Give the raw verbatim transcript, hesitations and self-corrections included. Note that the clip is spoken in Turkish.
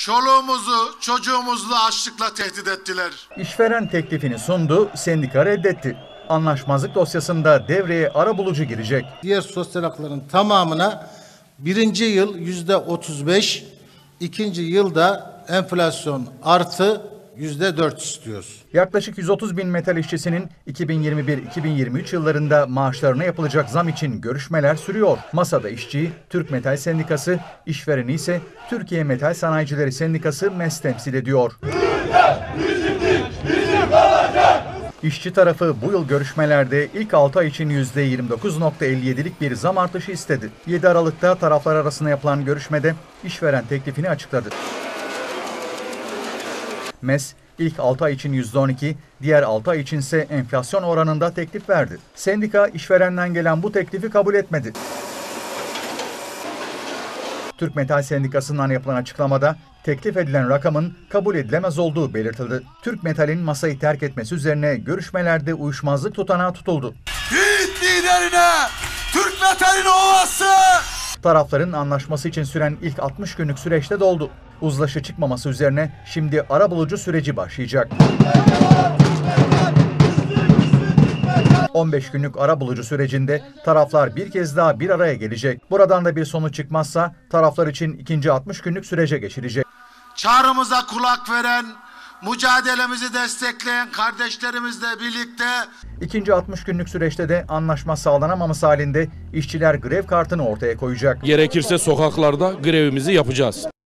Çoluğumuzu, çocuğumuzu açlıkla tehdit ettiler. İşveren teklifini sundu, sendika reddetti. Anlaşmazlık dosyasında devreye arabulucu girecek. Diğer sosyal hakların tamamına birinci yıl yüzde otuz beş, ikinci yılda enflasyon artı yüzde dört istiyoruz. Yaklaşık yüz otuz bin metal işçisinin iki bin yirmi bir iki bin yirmi üç yıllarında maaşlarına yapılacak zam için görüşmeler sürüyor. Masada işçiyi Türk Metal Sendikası, işvereni ise Türkiye Metal Sanayicileri Sendikası MES temsil ediyor. İşçi tarafı bu yıl görüşmelerde ilk altı ay için yüzde yirmi dokuz nokta elli yedilik bir zam artışı istedi. yedi Aralık'ta taraflar arasında yapılan görüşmede işveren teklifini açıkladı. MES ilk altı ay için yüzde on iki, diğer altı ay içinse enflasyon oranında teklif verdi. Sendika işverenden gelen bu teklifi kabul etmedi. Türk Metal Sendikası'ndan yapılan açıklamada teklif edilen rakamın kabul edilemez olduğu belirtildi. Türk Metal'in masayı terk etmesi üzerine görüşmelerde uyuşmazlık tutanağı tutuldu. Hit liderine Türk Metal'in ovası! Tarafların anlaşması için süren ilk altmış günlük süreçte doldu. Uzlaşı çıkmaması üzerine şimdi arabulucu süreci başlayacak. on beş günlük arabulucu sürecinde taraflar bir kez daha bir araya gelecek. Buradan da bir sonuç çıkmazsa taraflar için ikinci altmış günlük sürece geçilecek. Çağrımıza kulak veren, mücadelemizi destekleyen kardeşlerimizle birlikte İkinci altmış günlük süreçte de anlaşma sağlanamaması halinde işçiler grev kartını ortaya koyacak. Gerekirse sokaklarda grevimizi yapacağız.